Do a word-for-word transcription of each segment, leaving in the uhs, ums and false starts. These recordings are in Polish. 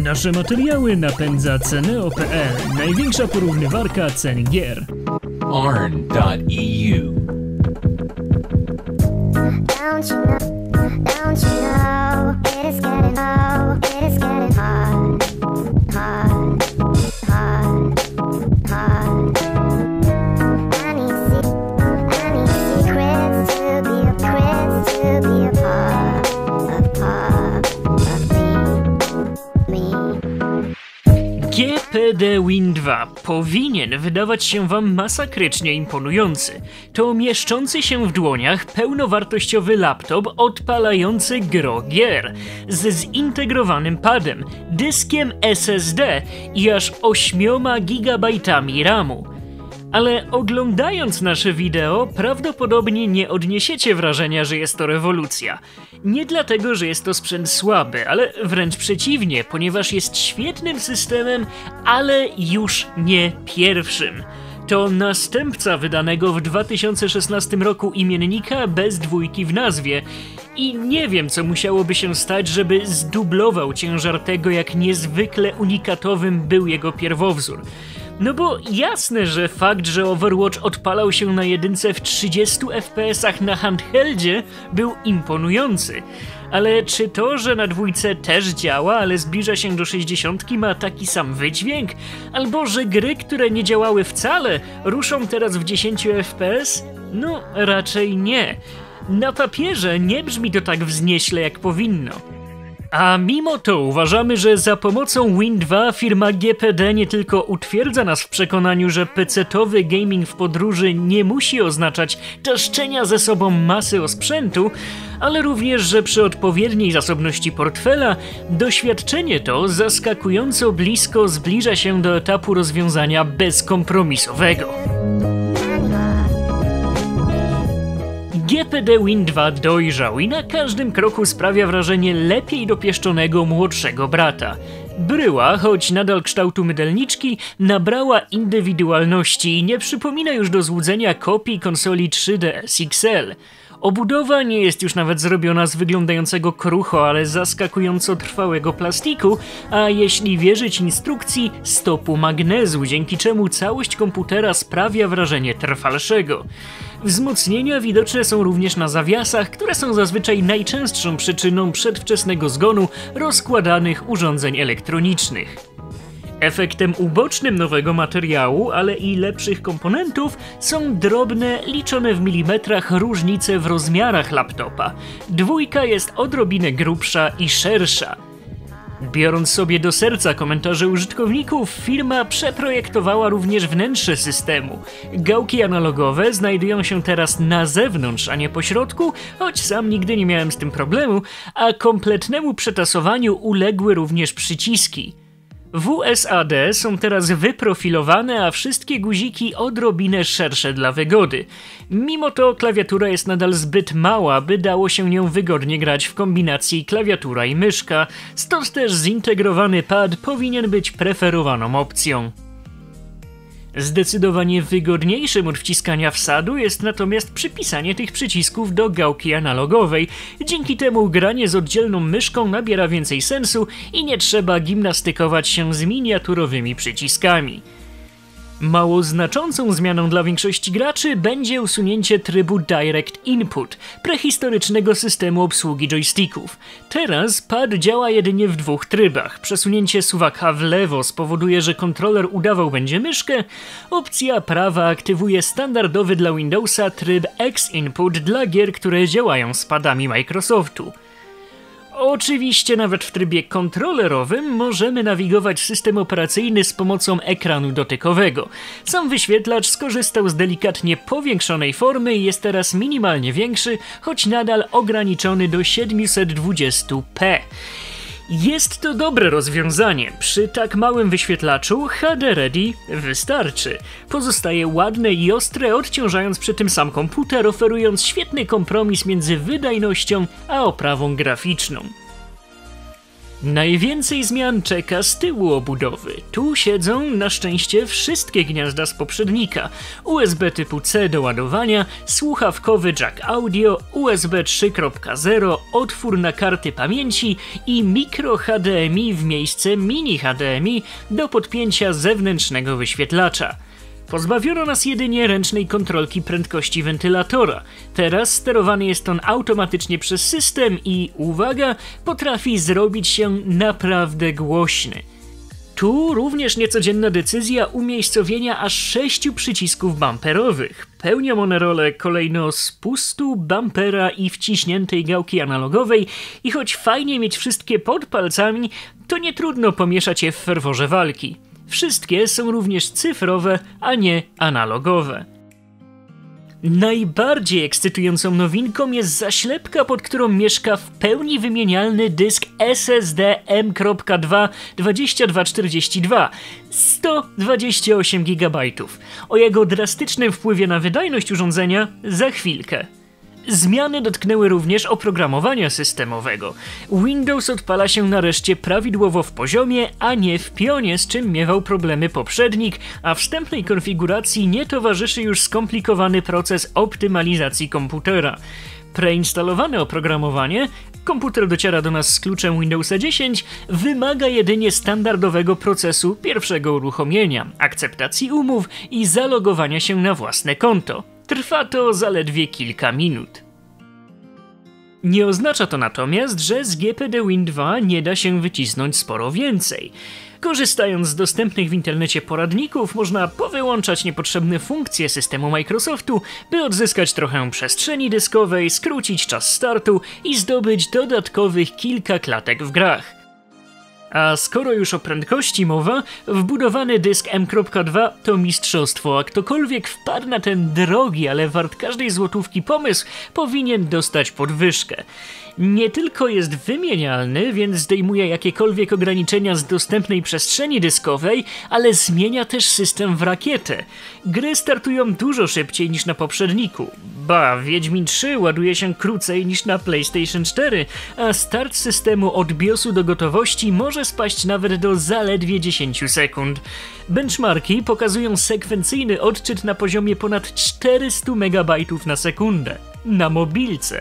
Nasze materiały napędza Ceneo kropka pe el, największa porównywarka cen gier. arn kropka e u Don't you know, don't you know, it is getting low, it is getting hard, hard, hard, hard. I need se- I need secrets to be a prince, to be a part, a part of me, me. G P D Win dwa powinien wydawać się wam masakrycznie imponujący. To mieszczący się w dłoniach pełnowartościowy laptop odpalający gro gier ze zintegrowanym padem, dyskiem S S D i aż ośmioma gigabajtami ramu. Ale oglądając nasze wideo, prawdopodobnie nie odniesiecie wrażenia, że jest to rewolucja. Nie dlatego, że jest to sprzęt słaby, ale wręcz przeciwnie, ponieważ jest świetnym systemem, ale już nie pierwszym. To następca wydanego w dwa tysiące szesnastym roku imiennika bez dwójki w nazwie. I nie wiem, co musiałoby się stać, żeby zdublował ciężar tego, jak niezwykle unikatowym był jego pierwowzór. No bo jasne, że fakt, że Overwatch odpalał się na jedynce w trzydziestu F P S-ach na handheldzie był imponujący. Ale czy to, że na dwójce też działa, ale zbliża się do sześćdziesiątki ma taki sam wydźwięk? Albo że gry, które nie działały wcale, ruszą teraz w dziesięciu F P S? No, raczej nie. Na papierze nie brzmi to tak wznieśle, jak powinno. A mimo to uważamy, że za pomocą Win dwa firma G P D nie tylko utwierdza nas w przekonaniu, że pecetowy gaming w podróży nie musi oznaczać czaszczenia ze sobą masy osprzętu, ale również, że przy odpowiedniej zasobności portfela doświadczenie to zaskakująco blisko zbliża się do etapu rozwiązania bezkompromisowego. G P D Win dwa dojrzał i na każdym kroku sprawia wrażenie lepiej dopieszczonego młodszego brata. Bryła, choć nadal kształtu mydelniczki, nabrała indywidualności i nie przypomina już do złudzenia kopii konsoli trzy D S X L. Obudowa nie jest już nawet zrobiona z wyglądającego krucho, ale zaskakująco trwałego plastiku, a jeśli wierzyć instrukcji, stopu magnezu, dzięki czemu całość komputera sprawia wrażenie trwalszego. Wzmocnienia widoczne są również na zawiasach, które są zazwyczaj najczęstszą przyczyną przedwczesnego zgonu rozkładanych urządzeń elektronicznych. Efektem ubocznym nowego materiału, ale i lepszych komponentów są drobne, liczone w milimetrach różnice w rozmiarach laptopa. Dwójka jest odrobinę grubsza i szersza. Biorąc sobie do serca komentarze użytkowników, firma przeprojektowała również wnętrze systemu. Gałki analogowe znajdują się teraz na zewnątrz, a nie po środku, choć sam nigdy nie miałem z tym problemu, a kompletnemu przetasowaniu uległy również przyciski. W S A D są teraz wyprofilowane, a wszystkie guziki odrobinę szersze dla wygody. Mimo to klawiatura jest nadal zbyt mała, by dało się nią wygodnie grać w kombinacji klawiatura i myszka, stąd też zintegrowany pad powinien być preferowaną opcją. Zdecydowanie wygodniejszym od wciskania wsadu jest natomiast przypisanie tych przycisków do gałki analogowej. Dzięki temu granie z oddzielną myszką nabiera więcej sensu i nie trzeba gimnastykować się z miniaturowymi przyciskami. Mało znaczącą zmianą dla większości graczy będzie usunięcie trybu Direct Input, prehistorycznego systemu obsługi joysticków. Teraz pad działa jedynie w dwóch trybach. Przesunięcie suwaka w lewo spowoduje, że kontroler udawał będzie myszkę. Opcja prawa aktywuje standardowy dla Windowsa tryb X-Input dla gier, które działają z padami Microsoftu. Oczywiście nawet w trybie kontrolerowym możemy nawigować system operacyjny z pomocą ekranu dotykowego. Sam wyświetlacz skorzystał z delikatnie powiększonej formy i jest teraz minimalnie większy, choć nadal ograniczony do siedemset dwadzieścia p. Jest to dobre rozwiązanie. Przy tak małym wyświetlaczu H D Ready wystarczy. Pozostaje ładne i ostre, odciążając przy tym sam komputer, oferując świetny kompromis między wydajnością a oprawą graficzną. Najwięcej zmian czeka z tyłu obudowy. Tu siedzą na szczęście wszystkie gniazda z poprzednika. U S B typu C do ładowania, słuchawkowy jack audio, U S B trzy kropka zero, otwór na karty pamięci i mikro H D M I w miejsce mini H D M I do podpięcia zewnętrznego wyświetlacza. Pozbawiono nas jedynie ręcznej kontrolki prędkości wentylatora. Teraz sterowany jest on automatycznie przez system i, uwaga, potrafi zrobić się naprawdę głośny. Tu również niecodzienna decyzja umiejscowienia aż sześciu przycisków bumperowych. Pełnią one rolę kolejno spustu, bumpera i wciśniętej gałki analogowej i choć fajnie mieć wszystkie pod palcami, to nie trudno pomieszać je w ferworze walki. Wszystkie są również cyfrowe, a nie analogowe. Najbardziej ekscytującą nowinką jest zaślepka, pod którą mieszka w pełni wymienialny dysk S S D M dwa dwadzieścia dwa czterdzieści dwa, sto dwadzieścia osiem gigabajtów. O jego drastycznym wpływie na wydajność urządzenia za chwilkę. Zmiany dotknęły również oprogramowania systemowego. Windows odpala się nareszcie prawidłowo w poziomie, a nie w pionie, z czym miewał problemy poprzednik, a wstępnej konfiguracji nie towarzyszy już skomplikowany proces optymalizacji komputera. Preinstalowane oprogramowanie, komputer dociera do nas z kluczem Windowsa dziesięć, wymaga jedynie standardowego procesu pierwszego uruchomienia, akceptacji umów i zalogowania się na własne konto. Trwa to zaledwie kilka minut. Nie oznacza to natomiast, że z G P D Win dwa nie da się wycisnąć sporo więcej. Korzystając z dostępnych w internecie poradników, można powyłączać niepotrzebne funkcje systemu Microsoftu, by odzyskać trochę przestrzeni dyskowej, skrócić czas startu i zdobyć dodatkowych kilka klatek w grach. A skoro już o prędkości mowa, wbudowany dysk M dwa to mistrzostwo, a ktokolwiek wpadł na ten drogi, ale wart każdej złotówki pomysł, powinien dostać podwyżkę. Nie tylko jest wymienialny, więc zdejmuje jakiekolwiek ograniczenia z dostępnej przestrzeni dyskowej, ale zmienia też system w rakietę. Gry startują dużo szybciej niż na poprzedniku. Ba, Wiedźmin trzy ładuje się krócej niż na PlayStation cztery, a start systemu od biosu do gotowości może spaść nawet do zaledwie dziesięć sekund. Benchmarki pokazują sekwencyjny odczyt na poziomie ponad czterysta megabajtów na sekundę. Na mobilce.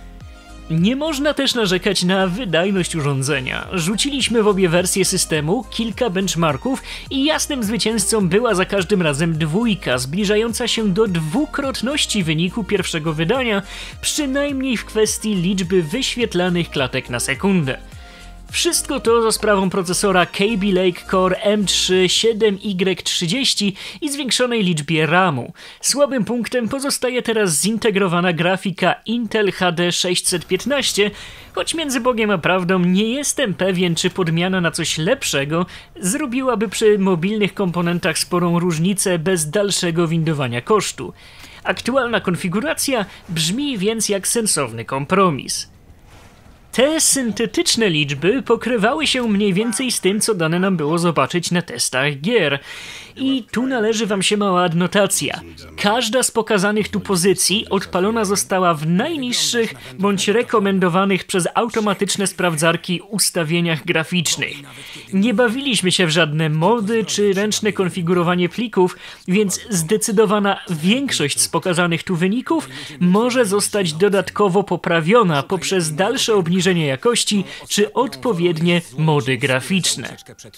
Nie można też narzekać na wydajność urządzenia. Rzuciliśmy w obie wersje systemu kilka benchmarków i jasnym zwycięzcą była za każdym razem dwójka, zbliżająca się do dwukrotności wyniku pierwszego wydania, przynajmniej w kwestii liczby wyświetlanych klatek na sekundę. Wszystko to za sprawą procesora Kaby Lake Core M trzy siedem Y trzydzieści i zwiększonej liczbie ramu. Słabym punktem pozostaje teraz zintegrowana grafika Intel H D sześćset piętnaście, choć między Bogiem a prawdą nie jestem pewien, czy podmiana na coś lepszego zrobiłaby przy mobilnych komponentach sporą różnicę bez dalszego windowania kosztu. Aktualna konfiguracja brzmi więc jak sensowny kompromis. Te syntetyczne liczby pokrywały się mniej więcej z tym, co dane nam było zobaczyć na testach gier. I tu należy wam się mała adnotacja. Każda z pokazanych tu pozycji odpalona została w najniższych bądź rekomendowanych przez automatyczne sprawdzarki ustawieniach graficznych. Nie bawiliśmy się w żadne mody czy ręczne konfigurowanie plików, więc zdecydowana większość z pokazanych tu wyników może zostać dodatkowo poprawiona poprzez dalsze obniżenie jakości czy odpowiednie mody graficzne.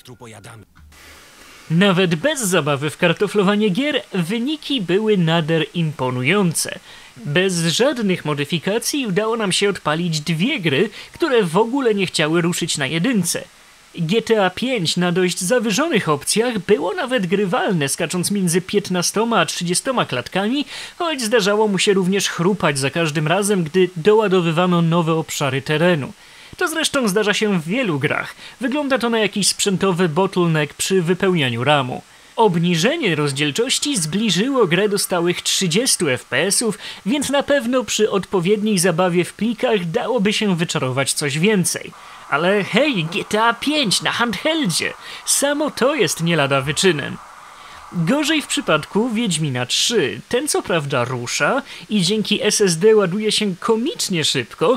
Nawet bez zabawy w kartoflowanie gier wyniki były nader imponujące. Bez żadnych modyfikacji udało nam się odpalić dwie gry, które w ogóle nie chciały ruszyć na jedynce. G T A pięć na dość zawyżonych opcjach było nawet grywalne, skacząc między piętnastoma a trzydziestoma klatkami, choć zdarzało mu się również chrupać za każdym razem, gdy doładowywano nowe obszary terenu. To zresztą zdarza się w wielu grach. Wygląda to na jakiś sprzętowy bottleneck przy wypełnianiu ramu. Obniżenie rozdzielczości zbliżyło grę do stałych trzydziestu F P S ów, więc na pewno przy odpowiedniej zabawie w plikach dałoby się wyczarować coś więcej. Ale hej, G T A pięć na handheldzie! Samo to jest nie lada wyczynem. Gorzej w przypadku Wiedźmina trzy. Ten co prawda rusza i dzięki S S D ładuje się komicznie szybko,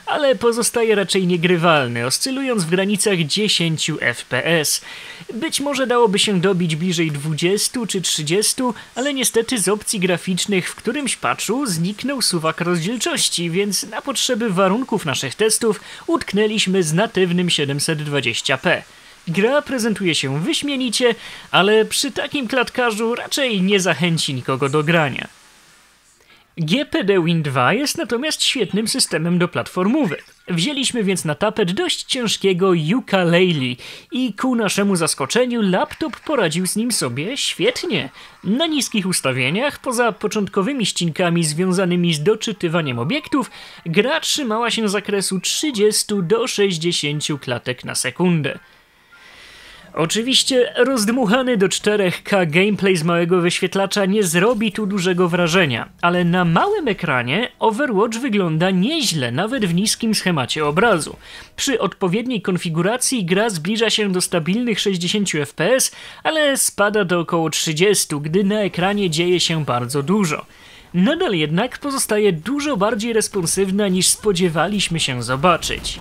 ale pozostaje raczej niegrywalny, oscylując w granicach dziesięć F P S. Być może dałoby się dobić bliżej dwudziestu czy trzydziestu, ale niestety z opcji graficznych w którymś patchu zniknął suwak rozdzielczości, więc na potrzeby warunków naszych testów utknęliśmy z natywnym siedemset dwadzieścia p. Gra prezentuje się wyśmienicie, ale przy takim klatkarzu raczej nie zachęci nikogo do grania. G P D Win dwa jest natomiast świetnym systemem do platformówek. Wzięliśmy więc na tapet dość ciężkiego Yooka-Laylee i ku naszemu zaskoczeniu laptop poradził z nim sobie świetnie. Na niskich ustawieniach, poza początkowymi ścinkami związanymi z doczytywaniem obiektów, gra trzymała się zakresu trzydziestu do sześćdziesięciu klatek na sekundę. Oczywiście rozdmuchany do cztery K gameplay z małego wyświetlacza nie zrobi tu dużego wrażenia, ale na małym ekranie Overwatch wygląda nieźle, nawet w niskim schemacie obrazu. Przy odpowiedniej konfiguracji gra zbliża się do stabilnych sześćdziesięciu F P S, ale spada do około trzydziestu, gdy na ekranie dzieje się bardzo dużo. Nadal jednak pozostaje dużo bardziej responsywna niż spodziewaliśmy się zobaczyć.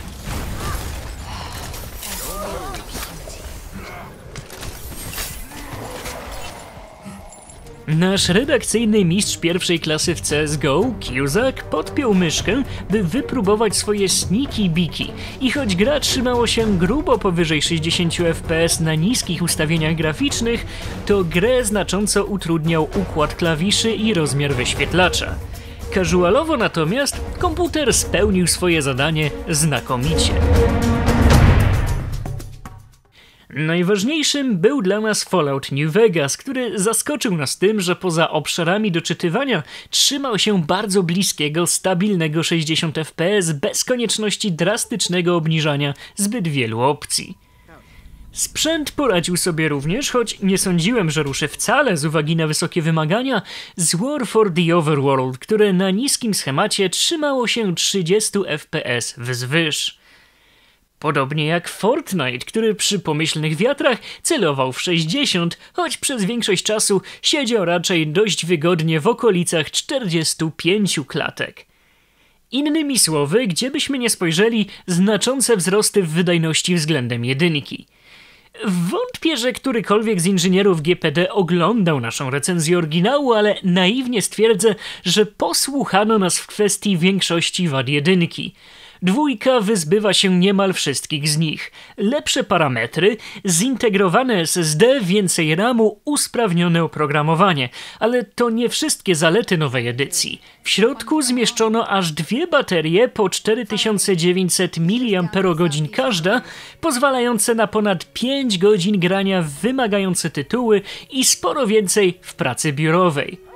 Nasz redakcyjny mistrz pierwszej klasy w C S G O, Cusack, podpiął myszkę, by wypróbować swoje sneaky biki i choć gra trzymało się grubo powyżej sześćdziesięciu F P S na niskich ustawieniach graficznych, to grę znacząco utrudniał układ klawiszy i rozmiar wyświetlacza. Casualowo natomiast komputer spełnił swoje zadanie znakomicie. Najważniejszym był dla nas Fallout New Vegas, który zaskoczył nas tym, że poza obszarami doczytywania trzymał się bardzo bliskiego, stabilnego sześćdziesiąt F P S bez konieczności drastycznego obniżania zbyt wielu opcji. Sprzęt poradził sobie również, choć nie sądziłem, że ruszy wcale z uwagi na wysokie wymagania, z War for the Overworld, które na niskim schemacie trzymało się trzydziestu F P S wzwyż. Podobnie jak Fortnite, który przy pomyślnych wiatrach celował w sześćdziesiąt, choć przez większość czasu siedział raczej dość wygodnie w okolicach czterdziestu pięciu klatek. Innymi słowy, gdziebyśmy nie spojrzeli, znaczące wzrosty w wydajności względem jedynki. Wątpię, że którykolwiek z inżynierów G P D oglądał naszą recenzję oryginału, ale naiwnie stwierdzę, że posłuchano nas w kwestii większości wad jedynki. Dwójka wyzbywa się niemal wszystkich z nich. Lepsze parametry, zintegrowane S S D, więcej ramu, usprawnione oprogramowanie. Ale to nie wszystkie zalety nowej edycji. W środku zmieszczono aż dwie baterie po cztery tysiące dziewięćset miliamperogodzin każda, pozwalające na ponad pięć godzin grania w wymagające tytuły i sporo więcej w pracy biurowej.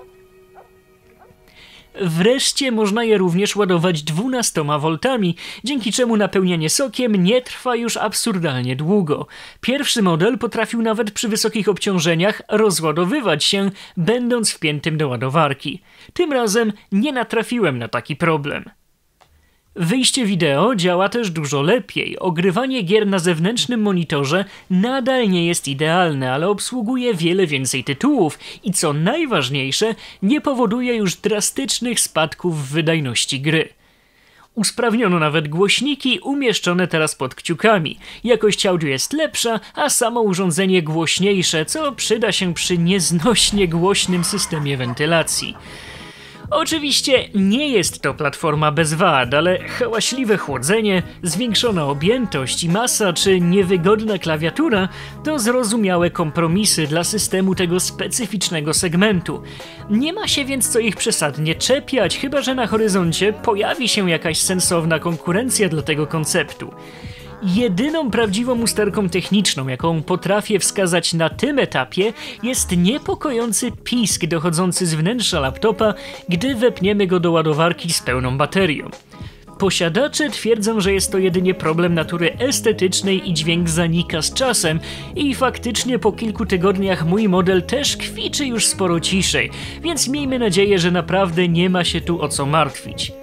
Wreszcie można je również ładować dwunastoma woltami, dzięki czemu napełnianie sokiem nie trwa już absurdalnie długo. Pierwszy model potrafił nawet przy wysokich obciążeniach rozładowywać się, będąc wpiętym do ładowarki. Tym razem nie natrafiłem na taki problem. Wyjście wideo działa też dużo lepiej. Ogrywanie gier na zewnętrznym monitorze nadal nie jest idealne, ale obsługuje wiele więcej tytułów i co najważniejsze, nie powoduje już drastycznych spadków w wydajności gry. Usprawniono nawet głośniki umieszczone teraz pod kciukami. Jakość audio jest lepsza, a samo urządzenie głośniejsze, co przyda się przy nieznośnie głośnym systemie wentylacji. Oczywiście nie jest to platforma bez wad, ale hałaśliwe chłodzenie, zwiększona objętość i masa czy niewygodna klawiatura to zrozumiałe kompromisy dla systemu tego specyficznego segmentu. Nie ma się więc co ich przesadnie czepiać, chyba że na horyzoncie pojawi się jakaś sensowna konkurencja dla tego konceptu. Jedyną prawdziwą usterką techniczną, jaką potrafię wskazać na tym etapie, jest niepokojący pisk dochodzący z wnętrza laptopa, gdy wepniemy go do ładowarki z pełną baterią. Posiadacze twierdzą, że jest to jedynie problem natury estetycznej i dźwięk zanika z czasem i faktycznie po kilku tygodniach mój model też kwiczy już sporo ciszej, więc miejmy nadzieję, że naprawdę nie ma się tu o co martwić.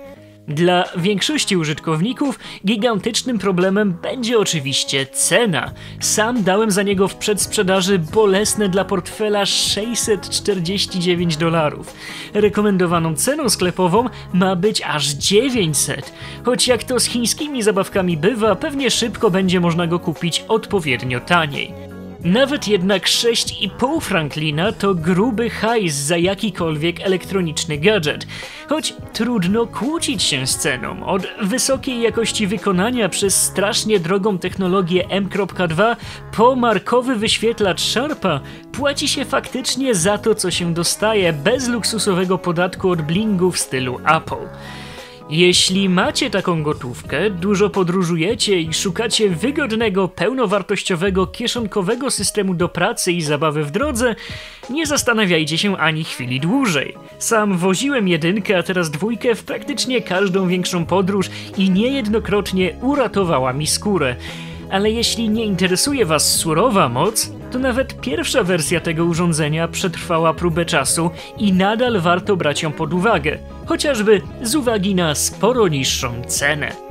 Dla większości użytkowników gigantycznym problemem będzie oczywiście cena. Sam dałem za niego w przedsprzedaży bolesne dla portfela sześćset czterdzieści dziewięć dolarów. Rekomendowaną ceną sklepową ma być aż dziewięćset, choć jak to z chińskimi zabawkami bywa, pewnie szybko będzie można go kupić odpowiednio taniej. Nawet jednak sześć i pół Franklina to gruby hajs za jakikolwiek elektroniczny gadżet, choć trudno kłócić się z ceną. Od wysokiej jakości wykonania przez strasznie drogą technologię M dwa po markowy wyświetlacz Sharpa płaci się faktycznie za to, co się dostaje, bez luksusowego podatku od blingu w stylu Apple. Jeśli macie taką gotówkę, dużo podróżujecie i szukacie wygodnego, pełnowartościowego, kieszonkowego systemu do pracy i zabawy w drodze, nie zastanawiajcie się ani chwili dłużej. Sam woziłem jedynkę, a teraz dwójkę w praktycznie każdą większą podróż i niejednokrotnie uratowała mi skórę. Ale jeśli nie interesuje Was surowa moc, to nawet pierwsza wersja tego urządzenia przetrwała próbę czasu i nadal warto brać ją pod uwagę, chociażby z uwagi na sporo niższą cenę.